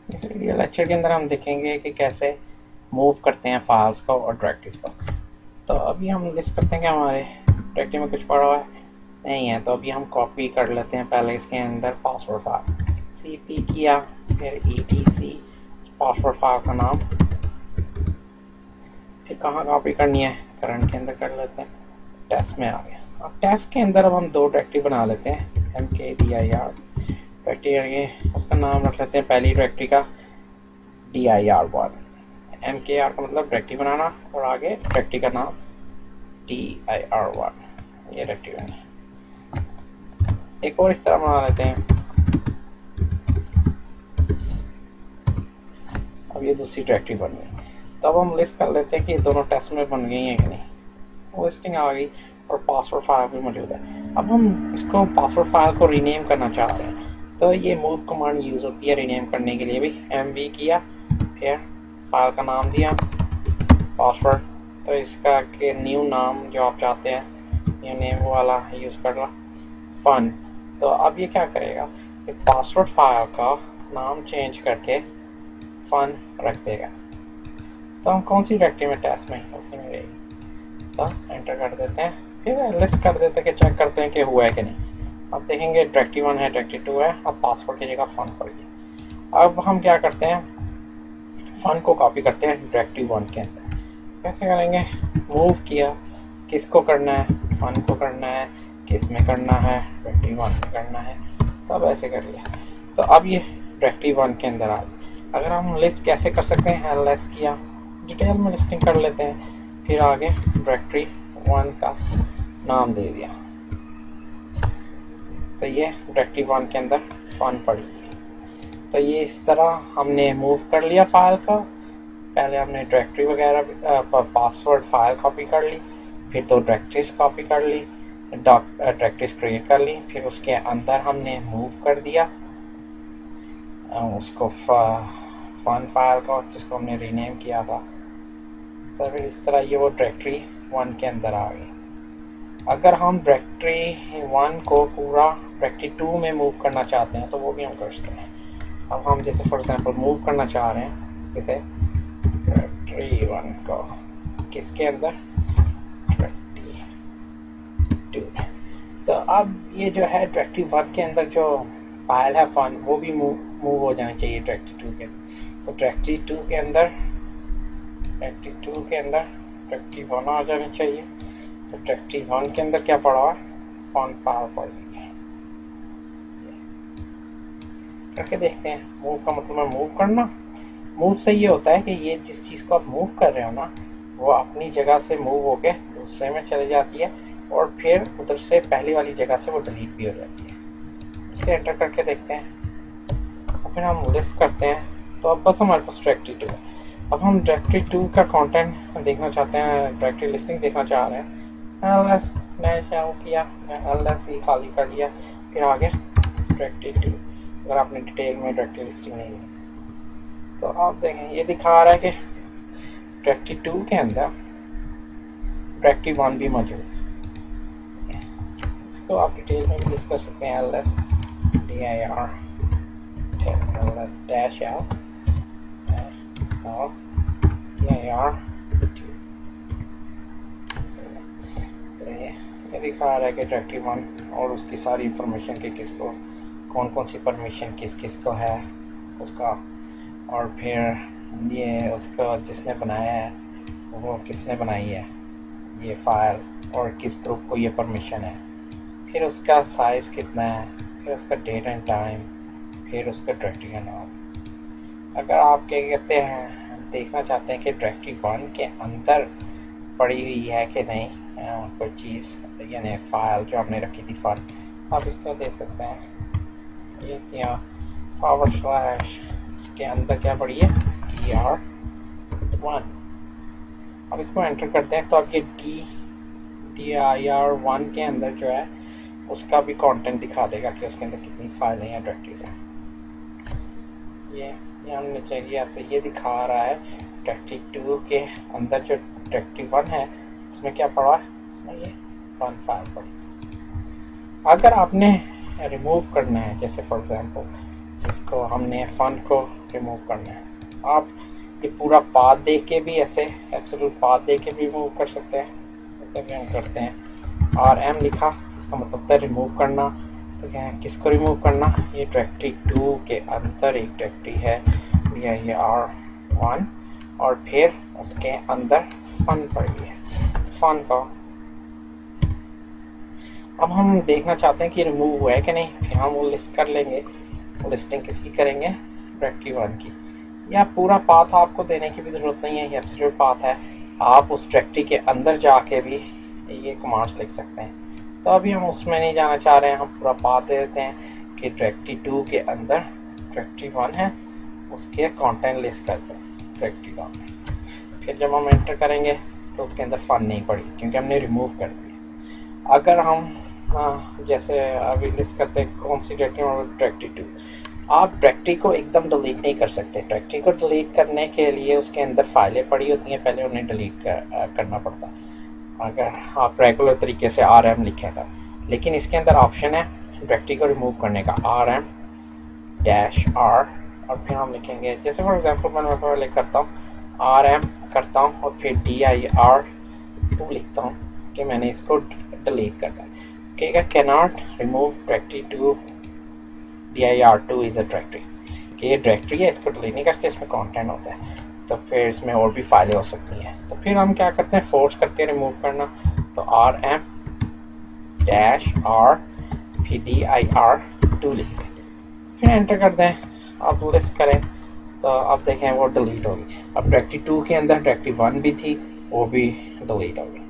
इस video lecture के अंदर हम देखेंगे कि कैसे मूव करते हैं फाइल्स को और डायरेक्टरीज को। तो अभी हम लिस्ट करते हैं कि हमारे डायरेक्टरी में कुछ पड़ा हुआ है नहीं है, तो अभी हम कॉपी कर लेते हैं पहले इसके अंदर पासवर्ड फाइल cp किया, फिर etc पासवर्ड फाइल का नाम, फिर कहाँ कॉपी करनी है करंट के अंदर कर लेते हैं, टेस्ट में आ गया। अब टेस्ट के अंदर अब हम दो डायरेक्टरी बना लेते हैं mkdir डायरेक्टरी, उसका नाम रख लेते हैं पहली डायरेक्टरी का dir1, mkr का मतलब डायरेक्टरी बनाना और आगे डायरेक्टरी का नाम dir1, ये डायरेक्टरी बनी। एक और इस तरह बना लेते हैं। अब ये दूसरी डायरेक्टरी बन गई, तो अब हम लिस्ट कर लेते हैं कि दोनों टेस्ट में बन गई हैं कि नहीं। लिस्टिंग आ गई और पासवर्ड फाइल भी मौजूद है। अब हम इसको पासवर्ड फाइल को रीनेम करना चाह रहे हैं, तो ये मूव कमांड यूज़ होती है रीनेम करने के लिए भी। mv किया, फिर फाइल का नाम दिया पासवर्ड, तो इसका के न्यू नाम जो आप चाहते हैं न्यू नेम वाला यूज़ कर लो फन। तो अब ये क्या करेगा कि पासवर्ड फाइल का नाम चेंज करके फन रख देगा। तो हम कौन सी डायरेक्टरी में टेस्ट में उसी में रहेगी, तो एंटर कर देते हैं, फिर लिस्ट कर देते हैं कि चेक करते हैं कि हुआ है कि नहीं। अब देखेंगे डायरेक्टरी 1 है, डायरेक्टरी 2 है, अब पासवर्ड की जगह फन पड़ गई। अब हम क्या करते हैं, फन को कॉपी करते हैं डायरेक्टरी 1 के अंदर। कैसे करेंगे, मूव किया, किसको करना है, फन को करना है, किस में करना है, डायरेक्टरी 1 में करना है, तब ऐसे कर लिया। तो अब ये डायरेक्टरी 1 के अंदर आ गई। अगर हम लिस्ट कैसे कर सकते हैं, ls किया, डिटेल में लिस्टिंग कर लेते हैं, फिर आगे डायरेक्टरी 1 का नाम दे दिया, तो ये डायरेक्टरी 1 के अंदर फन पड़ी है। तो ये इस तरह हमने मूव कर लिया फाइल का। पहले हमने डायरेक्टरी वगैरह पासवर्ड फाइल कॉपी कर ली, फिर दो डायरेक्टरीज कॉपी कर ली, डायरेक्टरीज क्रिएट कर ली, फिर उसके अंदर हमने मूव कर दिया उसको फन फाइल को जिसको हमने रीनेम किया था। तो फिर इस तरह ये वो डायरेक्टरी 1 के अंदर आ गई। अगर हम डायरेक्टरी 1 को पूरा डायरेक्टरी 2 में मूव करना चाहते हैं तो वो भी हम कर सकते हैं। अब हम जैसे फॉर एग्जांपल मूव करना चाह रहे हैं जैसे डायरेक्टरी 1 को किसके अंदर, डायरेक्टरी 2। तो अब ये जो है डायरेक्टरी 1 के अंदर जो फाइल है फन, वो भी मूव हो जाना चाहिए डायरेक्टरी 2 के अंदर। तो डायरेक्टरी 2 के अंदर डायरेक्टरी 1 आ जानी चाहिए। तो डायरेक्टरी 1 के अंदर क्या पड़ा है, फन फाइल पड़ी है। करके देखते हैं। मूव का मतलब है मूव करना। मूव से ये होता है कि ये जिस चीज़ को आप मूव कर रहे हो ना, वो अपनी जगह से मूव होके दूसरे में चली जाती है और फिर उधर से पहली वाली जगह से वो डिलीट भी हो जाती है। इसे एंटर करके देखते हैं, फिर हम लिस्ट करते हैं। तो अब बस हमारे पास डायरेक्टरी 2 है। अब हम डायरेक्टरी 2 का कंटेंट देखना चाहते हैं, डायरेक्टरी लिस्टिंग देखना चाह रहे हैं। ls मैं क्या किया, ls ही खाली कर लिया, फिर आगे डायरेक्टरी 2। अगर आपने डिटेल में डायरेक्टरी लिस्टिंग नहीं है तो आप देखें ये दिखा रहा है कि डायरेक्टरी 2 के अंदर डायरेक्टरी 1 भी मौजूद है। इसको आप डिटेल में भी लिस्ट कर सकते हैं, ls dir ls dash out और dir 2। ये दिखा रहा है कि डायरेक्टरी 1 और उसकी सारी इंफॉर्मेशन के किसको कौन कौन सी परमिशन किस किस को है उसका, और फिर ये उसका जिसने बनाया है वो किसने बनाई है ये फाइल और किस ग्रुप को ये परमिशन है, फिर उसका साइज़ कितना है, फिर उसका डेट एंड टाइम, फिर उसका डायरेक्टरी का नाम। अगर आप क्या कहते हैं देखना चाहते हैं कि डायरेक्टरी 1 के अंदर पड़ी हुई है कि नहीं कोई चीज़, यानी फाइल जो आपने रखी थी फाइल, आप इस तरह देख सकते हैं। ये क्या / इसके अंदर क्या पड़ी है, dir1। अब इसको एंटर करते हैं तो अब ये dir1 के अंदर जो है उसका भी कंटेंट दिखा देगा कि उसके अंदर कितनी फाइलें या डायरेक्टरीज हैं। ये हमने चेक किया तो ये दिखा रहा है डायरेक्टरी 2 के अंदर जो डायरेक्टरी 1 है इसमें क्या पड़ा है, इसमें ये फन फाइल पड़ी। अगर आपने रिमूव करना है, जैसे फॉर एग्जांपल इसको हमने फन को रिमूव करना है। आप ये पूरा पाथ देख के भी ऐसे एब्सोल्यूट पाथ देख के भी रिमूव कर सकते हैं। जैसे हम करते हैं RM लिखा, इसका मतलब था रिमूव करना। तो क्या है, किसको रिमूव करना, ये डायरेक्टरी 2 के अंदर एक डायरेक्टरी है ये R1 और फिर उसके अंदर फन पड़ी है, फन का। अब हम देखना चाहते हैं कि रिमूव हुआ है कि नहीं, फिर हम वो लिस्ट कर लेंगे। लिस्टिंग किसकी करेंगे, डायरेक्टरी 1 की। या पूरा पाथ आपको देने की भी ज़रूरत नहीं है, ये एब्सोल्यूट पाथ है। आप उस डायरेक्टरी के अंदर जाके भी ये कमांड्स लिख सकते हैं। तो अभी हम उसमें नहीं जाना चाह रहे हैं, हम पूरा पाथ दे देते हैं कि डायरेक्टरी 2 के अंदर डायरेक्टरी 1 है, उसके कंटेंट लिस्ट करते हैं डायरेक्टरी 1। फिर जब हम एंटर करेंगे तो उसके अंदर फन नहीं पड़ी क्योंकि हमने रिमूव कर दिया। अगर हम जैसे अभी लिस्ट करते हैं कौन सी डायरेक्टरी और डायरेक्टरी 2, आप डायरेक्टरी को एकदम डिलीट नहीं कर सकते। डायरेक्टरी को डिलीट करने के लिए उसके अंदर फाइलें पड़ी होती हैं, पहले उन्हें डिलीट करना पड़ता है अगर आप रेगुलर तरीके से RM लिखेगा। लेकिन इसके अंदर ऑप्शन है डायरेक्टरी को रिमूव करने का, RM-R और फिर हम लिखेंगे, जैसे फॉर एग्जांपल मैं पहले करता हूँ RM करता हूँ और फिर dir2 लिखता हूँ कि मैंने इसको डिलीट करना है। ठीक है, cannot remove directory 2 dir2 is a directory, कि ये डायरेक्टरी है, इसको डिलीट नहीं करते, इसमें कंटेंट होता है, तो फिर इसमें और भी फाइलें हो सकती हैं। तो फिर हम क्या करते हैं, फोर्स करते हैं रिमूव करना। तो RM-R फिर dir2 लिख दें, फिर एंटर कर दें। अब लिस्ट करें तो अब देखें वो डिलीट होगी। अब डायरेक्टरी 2 के अंदर डायरेक्टरी 1 भी थी, वो भी डिलीट होगी।